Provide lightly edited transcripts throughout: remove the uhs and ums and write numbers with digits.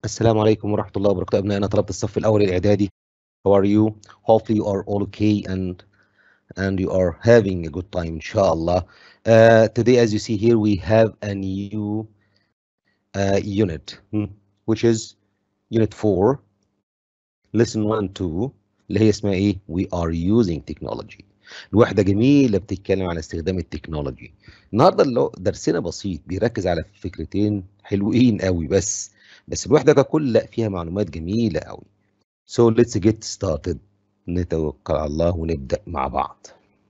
السلام عليكم ورحمة الله وبركاته. أبنائنا طلبة الصف الأول الإعدادي. How are you? Hopefully you are all okay and you are having a good time inshallah. Today as you see here we have a new unit which is unit 4 lesson 1 and 2 اللي هي اسمها ايه؟ We are using technology. الوحدة جميلة بتتكلم عن استخدام التكنولوجي. النهارده اللي درسنا بسيط بيركز على فكرتين حلوين قوي بس الوحدة ككل لا فيها معلومات جميلة قوي. So let's get started. نتوكل على الله ونبدأ مع بعض.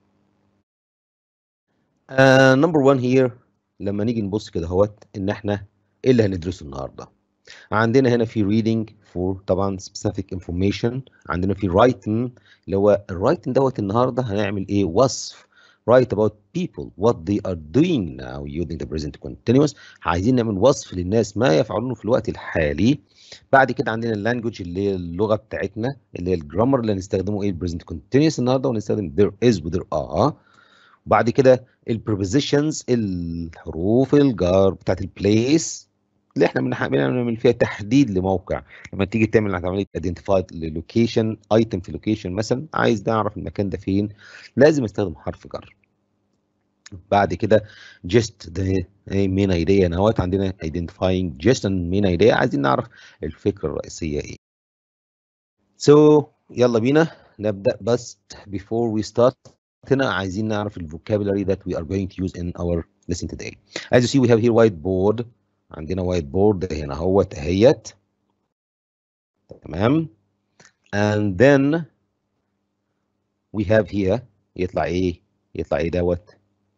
Number 1 here لما نيجي نبص كده اهوت ان احنا ايه اللي هندرسه النهارده. عندنا هنا في reading for طبعا specific information، عندنا في writing اللي هو الرايتنج دوت. النهارده هنعمل ايه؟ وصف. write about people what they are doing now using the present continuous. عايزين نعمل وصف للناس ما يفعلونه في الوقت الحالي. بعد كده عندنا اللانجوج اللي هي اللغه بتاعتنا اللي هي الجرامر اللي هنستخدمه ايه؟ البريزنت كونتينوس النهارده، ونستخدم there is و there are. وبعد كده البريبوزيشنز الحروف الجار بتاعت البليس اللي احنا بنعمل فيها تحديد لموقع. لما تيجي تعمل عمليه ايدنتيفاي للوكيشن ايتم في لوكيشن مثلا، عايز نعرف المكان ده فين، لازم استخدم حرف جر. بعد كده just the main idea نوات، عندنا identifying just and main idea، عايزين نعرف الفكره الرئيسيه ايه. So يلا بينا نبدا. بس before we start هنا عايزين نعرف ال vocabulary that we are going to use in our lesson today. As you see we have here whiteboard. عندنا whiteboard هنا اهوت اهيت. تمام. And then we have here يطلع ايه؟ يطلع ايه دوت؟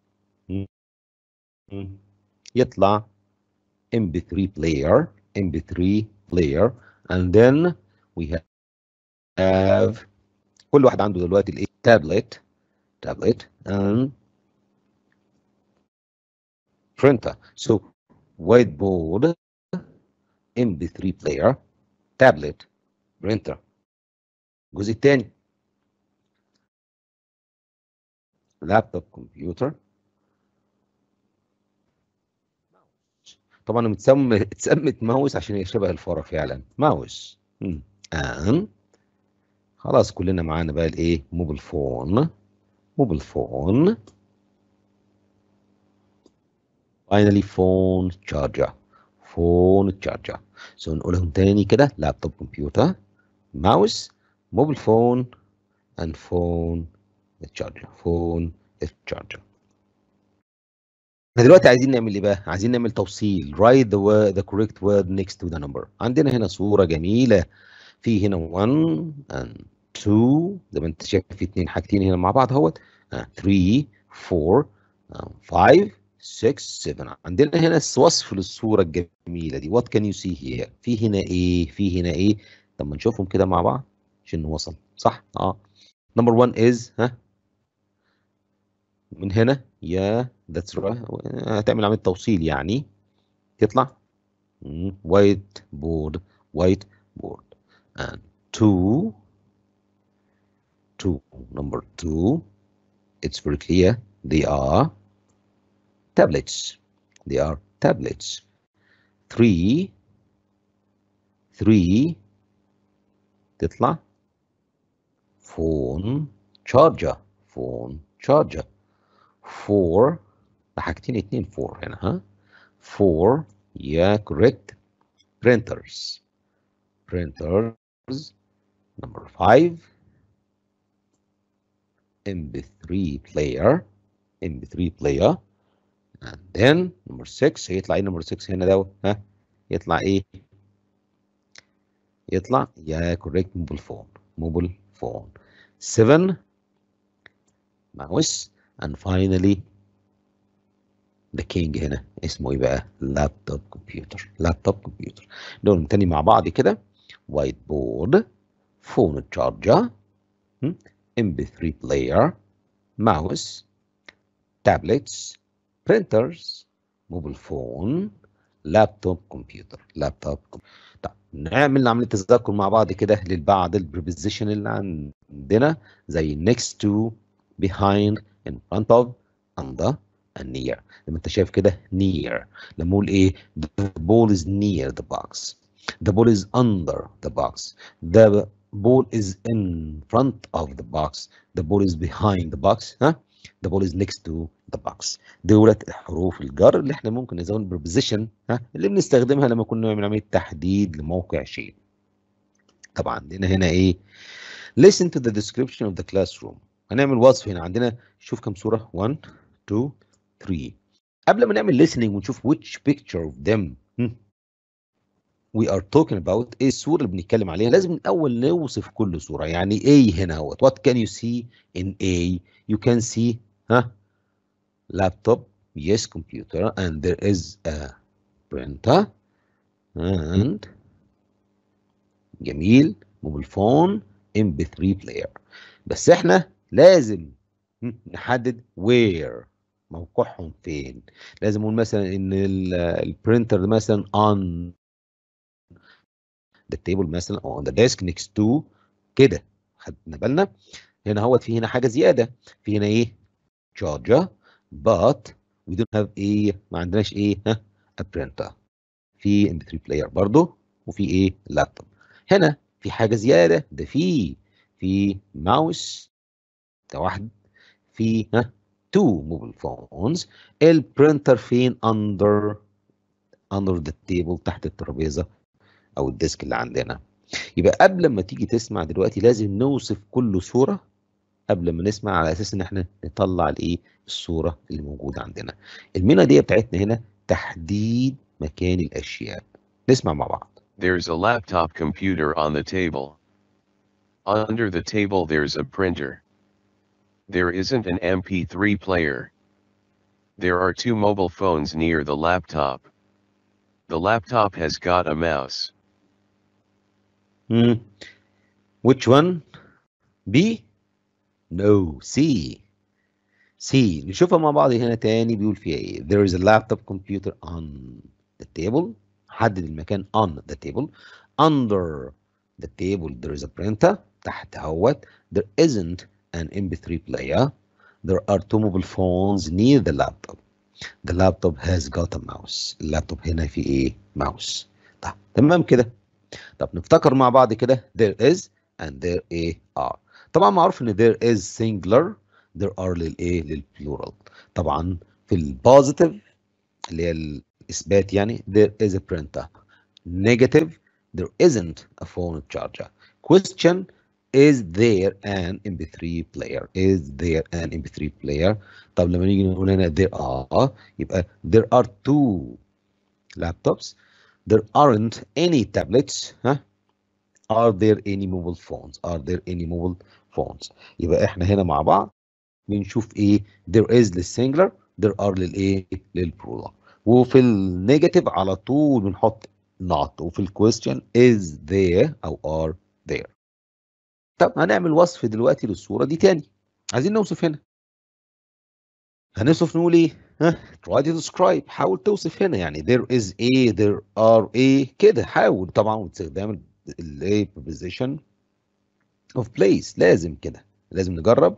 يطلع MP3 player. MP3 player. And then we have كل واحد عنده دلوقتي الايه؟ tablet and printer. So whiteboard, MP3 player, tablet, printer. الجزء الثاني لابتوب كمبيوتر. طبعا اتسمت ماوس عشان هي شبه الفاره فعلا، ماوس. and خلاص كلنا معانا بقى الايه؟ موبل فون. موبل فون. finally phone charger. phone charger. so نقولهم تاني كده: لابتوب كمبيوتر، ماوس، موبل فون and phone charger. phone charger. احنا دلوقتي عايزين نعمل ايه بقى؟ عايزين نعمل توصيل. write the correct word next to the number. عندنا هنا صورة جميلة، في هنا 1 and 2 زي ما انت شايف، في اتنين حاجتين هنا مع بعض اهوت. 3 4 5 6 7. عندنا هنا وصف للصورة الجميلة دي. what can you see here؟ في هنا ايه؟ في هنا ايه؟ طب ما نشوفهم كده مع بعض عشان نوصل صح. number 1 is من هنا يا that's right. هتعمل عملية توصيل يعني تطلع white board. white board. and 2 number 2 it's very clear they are tablets. they are tablets. 3 تطلع phone charger. phone charger. 4 حاجتين اتنين 4 هنا 4 yeah correct printers. number 5 MP3 player. and then number 6 هيطلع ايه؟ number 6 هنا ده يطلع ايه؟ يطلع يا correct mobile phone. 7 mouse. and finally the king هنا اسمه ايه بقى؟ laptop computer. دول تاني مع بعض كده: white board, phone charger, MP3 player, mouse, tablets, printers, mobile phone, laptop computer. طب نعمل عملية تذكر مع بعض كده للبعض البريبوزيشن اللي عندنا زي next to, behind, in front of, under and near. لما انت شايف كده near، لما اقول ايه؟ the ball is near the box. The ball is under the box. The ball is in front of the box. The ball is behind the box. ها؟ The ball is next to the box. دولت حروف الجر اللي احنا ممكن نزود preposition اللي بنستخدمها لما كنا بنعمل عملية تحديد لموقع شيء. طبعا عندنا هنا ايه؟ Listen to the description of the classroom. هنعمل وصف هنا. عندنا شوف كم صورة 1 2 3. قبل ما نعمل listening ونشوف which picture of them we are talking about ايه الصورة اللي بنتكلم عليها، لازم الأول نوصف كل صورة. يعني A هنا اهوت. What can you see in A? You can see laptop, yes, computer, and there is a printer and جميل موبايل فون MP3 player. بس احنا لازم نحدد where موقعهم فين. لازم نقول مثلا ان البرينتر مثلا on the table مثلا او on the desk next to كده. خدنا بالنا هنا اهوت في هنا حاجه زياده. في هنا ايه؟ charger but we don't have ايه؟ ما عندناش ايه؟ a printer. في MP3 player برضه وفي ايه؟ لابتوب. هنا في حاجه زياده. ده في ماوس ده واحد. في two mobile phones. البرينتر فين؟ under the table تحت الترابيزه او الديسك اللي عندنا. يبقى قبل ما تيجي تسمع دلوقتي لازم نوصف كل صوره قبل ما نسمع، على اساس ان احنا نطلع الايه؟ الصوره اللي موجوده عندنا. المينا دي بتاعتنا هنا تحديد مكان الاشياء. نسمع مع بعض. There's a laptop computer on the table. Under the table there's a printer. There isn't an MP3 player. There are two mobile phones near the laptop. The laptop has got a mouse. Which one? B? No, C. نشوفها مع بعض هنا تاني. بيقول فيها ايه؟ There is a laptop computer on the table. حدد المكان on the table. Under the table there is a printer. تحت اهوت. There isn't an MP3 player. There are two mobile phones near the laptop. The laptop has got a mouse. اللابتوب هنا في ايه؟ ماوس. طب تمام كده. طب نفتكر مع بعض كده. There is and there are. طبعا معروف ان there is singular. there are للايه؟ للبلورال. طبعا في البوزيتيف اللي هي الاثبات يعني there is a printer. Negative there isn't a phone charger. Question is there an MP3 player? Is there an MP3 player? طب لما نيجي نقول هنا there are يبقى there are two laptops. There aren't any tablets. Are there any mobile phones? Are there any mobile phones? يبقى احنا هنا مع بعض بنشوف ايه؟ there is للسنجلر. there are للايه؟ للبلورال. وفي النيجاتيف على طول بنحط not. وفي الكويستشن is there او are there. طب هنعمل وصف دلوقتي للصورة دي تاني. عايزين نوصف هنا. هنوصف نقول ايه؟ try to describe. حاول توصف هنا. يعني there is a there are a كده. حاول طبعا باستخدام الايه؟ preposition of place. لازم كده. لازم نجرب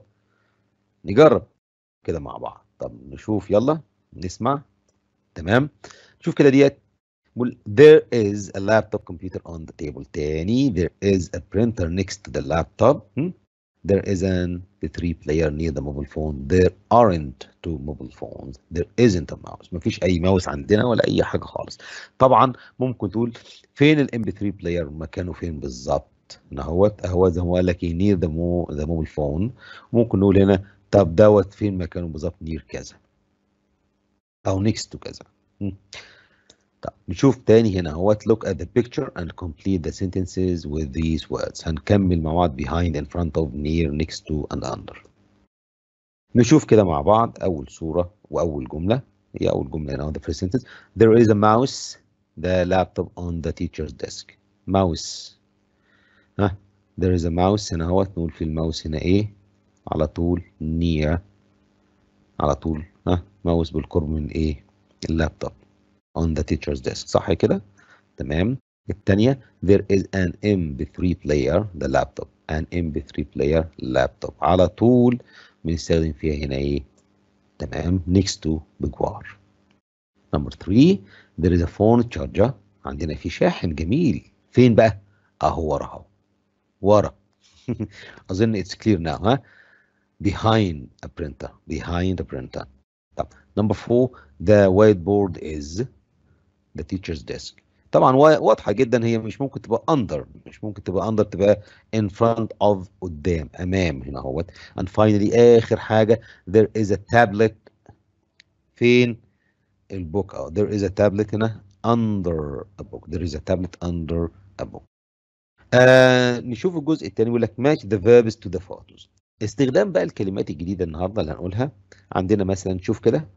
كده مع بعض. طب نشوف يلا نسمع. تمام. شوف كده ديت. There is a laptop computer on the table. تاني there is a printer next to the laptop. There is an MP3 player near the mobile phone. There aren't two mobile phones. There isn't a mouse. مفيش أي ماوس عندنا ولا أي حاجة خالص. طبعا ممكن تقول فين ال MP3 player؟ مكانه فين بالظبط؟ اهوت زي ما قال لك near the mobile phone. ممكن نقول هنا طب دوت فين مكانه بالظبط؟ near كذا أو next to كذا. طب نشوف تاني هنا اهوت. look at the picture and complete the sentences with these words. هنكمل مع بعض behind, in front of, near, next to and under. نشوف كده مع بعض أول صورة وأول جملة. هي أول جملة هنا the first sentence. There is a mouse, the laptop on the teacher's desk. mouse. there is a mouse هنا اهوت. نقول في الماوس هنا ايه؟ على طول near. على طول ماوس بالقرب من ايه؟ اللابتوب. on the teacher's desk. صح كده؟ تمام. الثانية there is an MP3 player the laptop. an MP3 player laptop. على طول بنستخدم فيها هنا ايه؟ تمام. next to بجوار. number 3 there is a phone charger. عندنا في شاحن جميل فين بقى؟ اهو ورا اهو ورا. اظن it's clear now ها. behind a printer. behind a printer. طب number 4 the whiteboard is the teacher's desk. طبعا واضحه جدا، هي مش ممكن تبقى under، مش ممكن تبقى under، تبقى in front of، قدام، امام هنا اهوت. and finally اخر حاجه there is a tablet. فين البوك؟ there is a tablet هنا under a book. there is a tablet under a book. نشوف الجزء الثاني بيقول لك match the verbs to the photos. استخدام بقى الكلمات الجديده النهارده اللي هنقولها. عندنا مثلا شوف كده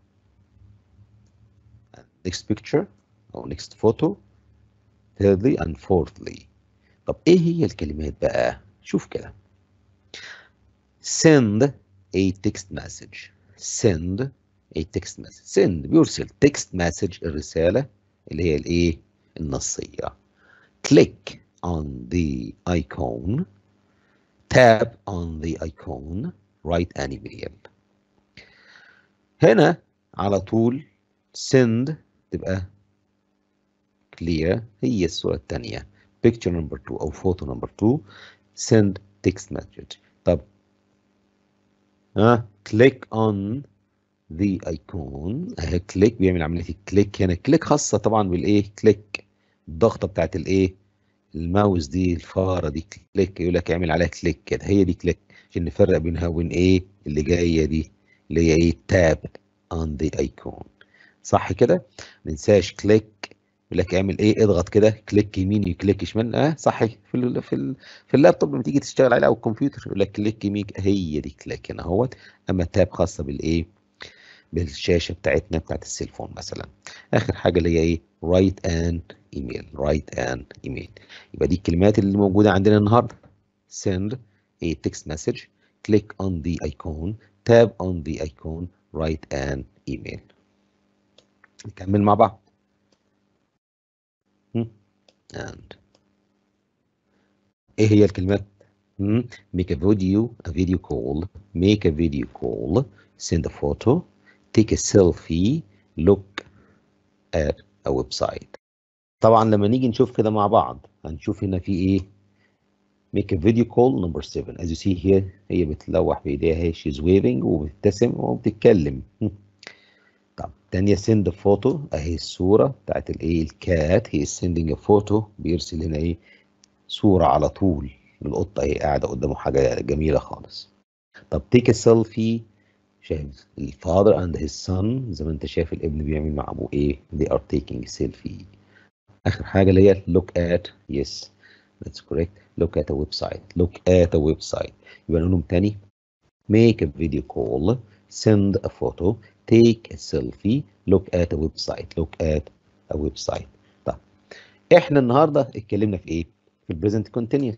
next picture او next photo thirdly and fourthly. طب ايه هي الكلمات بقى؟ شوف كده send a text message. send a text message. send بيرسل text message، الرسالة اللي هي الايه؟ النصية. click on the icon. tap on the icon. write an email. هنا على طول send تبقى clear، هي الصورة الثانية picture number 2 أو photo number 2 send text message. طب click on the icon اهي كليك، بيعمل عملية الكليك هنا. كليك خاصة طبعا بالايه؟ كليك الضغطة بتاعت الايه؟ الماوس دي، الفارة دي كليك، يقول لك اعمل عليها كليك كده، هي دي كليك عشان نفرق بينها وبين ايه اللي جاية دي اللي هي ايه؟ تاب on the icon. صح كده؟ ما ننساش كليك، يقول لك اعمل ايه؟ اضغط كده كليك يمين كليك شمال. صح. في اللابتوب لما تيجي تشتغل عليه او الكمبيوتر يقول لك كليك يمين، هي دي كليك هنا اهوت. اما تاب خاصه بالايه؟ بالشاشه بتاعتنا بتاعت السيلفون مثلا. اخر حاجه اللي هي ايه؟ رايت ان ايميل. رايت ان ايميل. يبقى دي الكلمات اللي موجوده عندنا النهارده. send a text message, click on the icon, tap on the icon, write an email. نكمل مع بعض. and ايه هي الكلمات؟ make a video call, make a video call, send a photo, take a selfie, look at a website. طبعا لما نيجي نشوف كده مع بعض هنشوف هنا في ايه؟ make a video call number 7 as you see here. هي بتلوح بايديها اهي، she's waving وبتبتسم وبتتكلم. طب تانية send a photo اهي الصورة بتاعت الايه؟ الكات. he is sending a photo، بيرسل هنا ايه؟ صورة على طول القطة اهي قاعدة قدامه، حاجة جميلة خالص. طب take a selfie، شايف الفاذر and his son، زي ما انت شايف الابن بيعمل مع ابوه ايه؟ they are taking selfie. اخر حاجة اللي هي look at. yes that's correct. look at a website. look at a website. يبقى نقولهم تاني: make a video call, send a photo, take a selfie, look at a website. look at a website. طب احنا النهارده اتكلمنا في ايه؟ في البريزنت كونتينيوس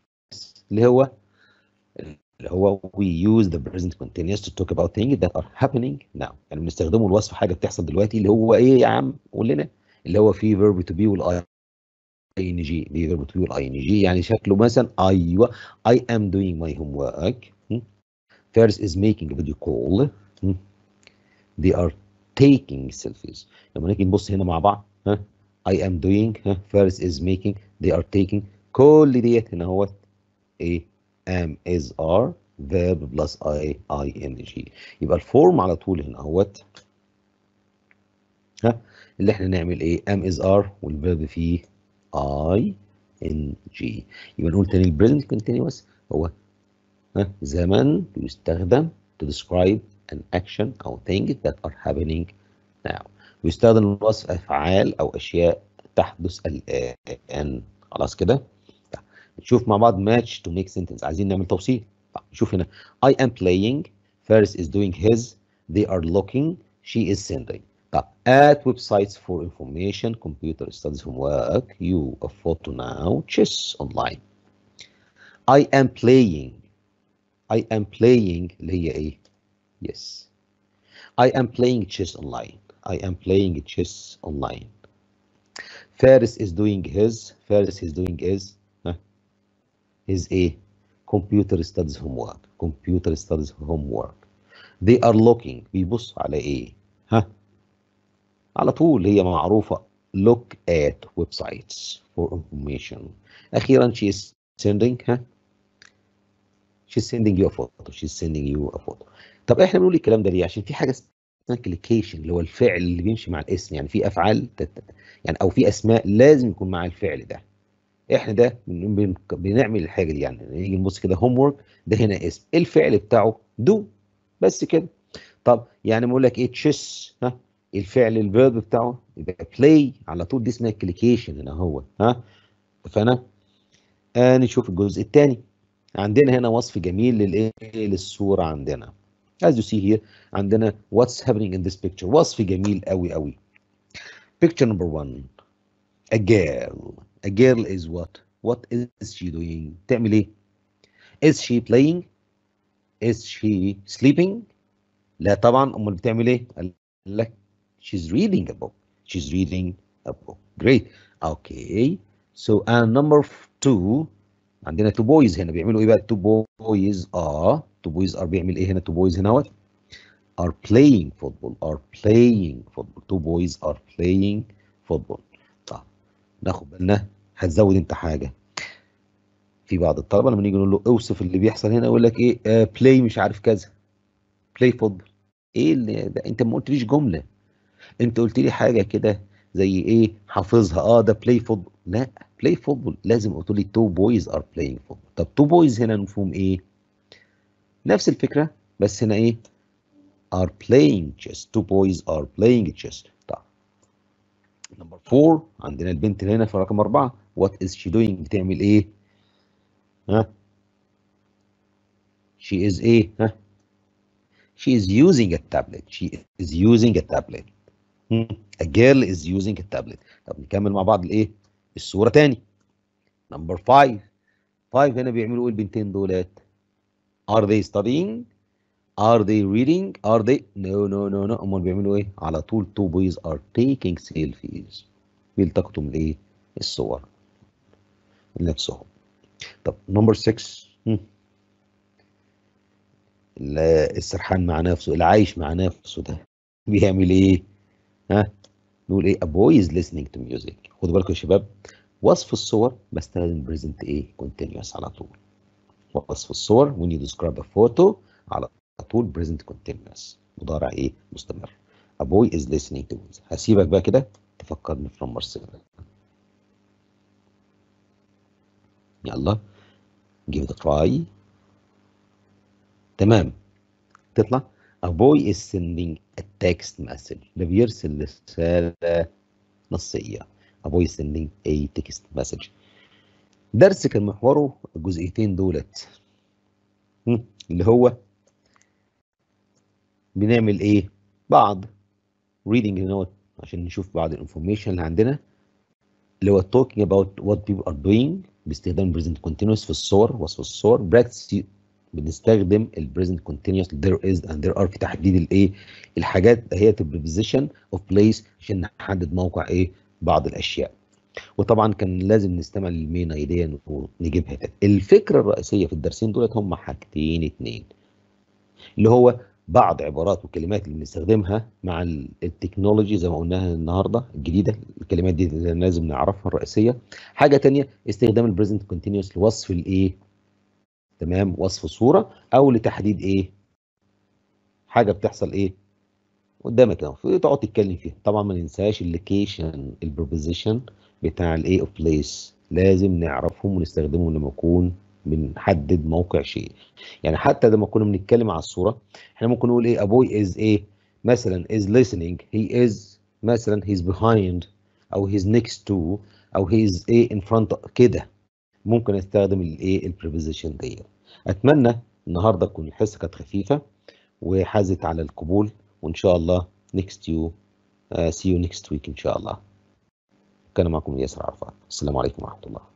اللي هو we use the present continuous to talk about things that are happening now. يعني بنستخدمه لوصف حاجه بتحصل دلوقتي، اللي هو ايه يا عم؟ قول لنا. اللي هو فيه verb to be والاي ان جي. فيه verb to be والاي ان جي، يعني شكله مثلا ايوه I am doing my homework. First is making a video call. They are taking selfies. لما نيجي نبص هنا مع بعض I am doing first is making they are taking. كل ديت هنا هو ايه؟ am is are verb plus ing. يبقى الفورم على طول هنا اهوت اللي احنا نعمل ايه؟ am is are والفيرب فيه ing. يبقى نقول تاني البريزنت كونتينوس هو زمن يستخدم to describe an action او things that are happening now. ويستخدم لوصف افعال او اشياء تحدث الان. خلاص كده؟ نشوف مع بعض match to make sentence. عايزين نعمل توصيل. شوف هنا I am playing, Faris is doing his, they are looking, she is sending. طب at websites for information, computer studies homework, you a photo now, chess online. I am playing. I am playing اللي هي ايه؟ yes. I am playing chess online. I am playing chess online. Faris is doing his, Faris is doing his ايه؟ computer studies homework. computer studies homework. they are looking، بيبص على ايه؟ على طول هي معروفة look at websites for information. أخيرا she is sending she's sending you a photo. She's sending you a photo. طب احنا بنقول الكلام ده ليه؟ عشان في حاجة اسمها كليكيشن اللي هو الفعل اللي بيمشي مع الاسم. يعني في أفعال يعني أو في أسماء لازم يكون مع الفعل ده. احنا ده بنعمل الحاجة دي. يعني نيجي نبص كده هوم وورك، ده هنا اسم، الفعل بتاعه دو، بس كده. طب يعني بقول لك ايه تشيس، الفعل الفيرب بتاعه يبقى بلاي على طول، دي اسمها كليكيشن هنا هو. اتفقنا؟ نشوف الجزء الثاني. عندنا هنا وصف جميل للصورة عندنا. As you see here عندنا what's happening in this picture. وصف جميل قوي قوي. Picture number 1. A girl. A girl is what? What is she doing? تعمل ايه؟ Is she playing? Is she sleeping? لا طبعا. امال بتعمل ايه؟ قال لك she's reading a book. She's reading a book. Great. Okay. So and number 2 عندنا two boys هنا بيعملوا ايه بقى؟ two boys are بيعمل ايه هنا؟ two boys هنا اهوت are playing football. two boys are playing football. طب ناخد بالنا، هتزود انت حاجه. في بعض الطلبه لما نيجي نقول له اوصف اللي بيحصل هنا يقول لك ايه؟ play مش عارف كذا. play football. ايه اللي ده؟ انت ما قلتليش جمله، انت قلت لي حاجه كده زي ايه حافظها. ده play football. لا، play football لازم قلت لي two boys are playing football. طب two boys هنا مفهوم ايه؟ نفس الفكره بس هنا ايه؟ are playing chess. two boys are playing chess. طيب نمبر 4 عندنا البنت اللي هنا في رقم 4. what is she doing؟ بتعمل ايه؟ she is ايه؟ she is using a tablet. she is using a tablet. a girl is using a tablet. طب نكمل مع بعض الايه؟ الصورة تاني. نمبر 5. 5 هنا بيعملوا ايه البنتين دولت؟ are they studying؟ are they reading؟ are they no. امال بيعملوا ايه؟ على طول two boys are taking selfies. بيلتقطوا من الايه؟ الصور لنفسهم. طب نمبر 6. السرحان مع نفسه، اللي عايش مع نفسه ده بيعمل ايه؟ نقول ايه؟ a boy is listening to music. خدوا بالكم يا شباب، وصف الصور بستخدم present ايه؟ continuous على طول. وصف الصور when you describe a photo على طول present continuous، مضارع ايه؟ مستمر. a boy is listening to music. هسيبك بقى كده تفكرني في نمبر 7. يلا give it a try. تمام. تطلع a boy is sending a text message. ده بيرسل رسالة نصية. a boy is sending a text message. درس كان محوره الجزئيتين دولت، اللي هو بنعمل ايه؟ بعض reading note عشان نشوف بعض الانفورميشن اللي عندنا، اللي هو talking about what people are doing باستخدام present continuous في الصور، وصف الصور. practice بنستخدم ال present continuous there is and there are في تحديد الايه؟ الحاجات هي preposition of place عشان نحدد موقع ايه؟ بعض الاشياء. وطبعا كان لازم نستمع للمين ايديا ونجيبها تاني. الفكره الرئيسيه في الدرسين دولت هم حاجتين اتنين، اللي هو بعض عبارات وكلمات اللي بنستخدمها مع التكنولوجي زي ما قلناها النهارده الجديده. الكلمات دي لازم نعرفها الرئيسيه. حاجه تانية استخدام البريزنت كونتينوس لوصف الايه؟ تمام، وصف صوره او لتحديد ايه؟ حاجه بتحصل ايه؟ قدامك اهو تقعد تتكلم فيها. طبعا ما ننساش اللوكيشن البروبوزيشن بتاع الايه اوف بليس، لازم نعرفهم ونستخدمهم لما نكون بنحدد موقع شيء. يعني حتى لما كنا بنتكلم على الصوره احنا ممكن نقول ايه؟ ابوي از ايه مثلا is listening. he is مثلا he's behind او he's next to او he's ايه in front كده. ممكن استخدم الايه البريبوزيشن دي. اتمنى النهارده تكون الحصه كانت خفيفه وحازت على القبول، وإن شاء الله see you next week إن شاء الله. كان معكم ياسر عرفات. السلام عليكم ورحمة الله.